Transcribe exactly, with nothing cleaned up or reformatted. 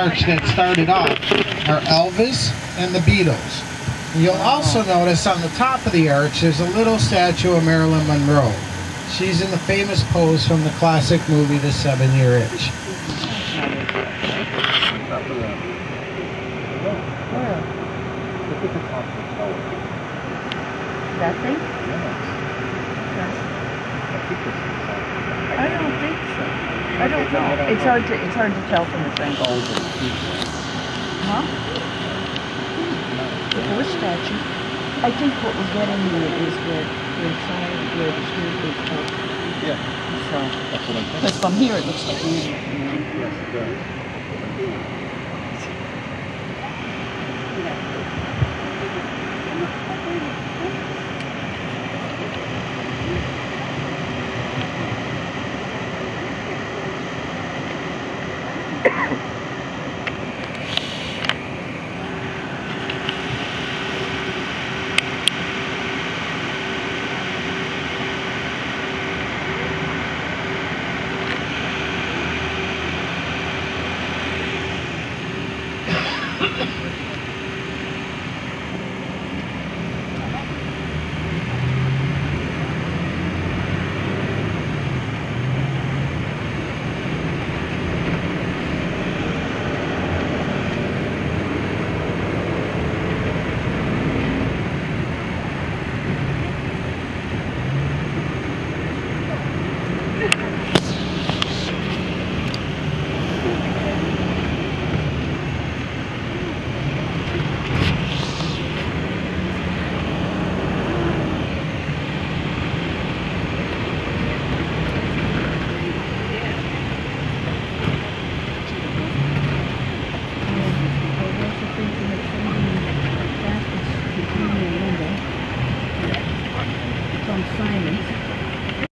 arch that started off are Elvis and the Beatles. You'll also notice on the top of the arch there's a little statue of Marilyn Monroe. She's in the famous pose from the classic movie The Seven-Year Itch. That thing? I don't think so. I don't know. It's hard to it's hard to tell from this angle. Huh? The horse statue. I think what we're getting here is where inside where the street is up. Yeah. So That's what I'm saying. because from here it looks like music. Yes, it does. From Simon's.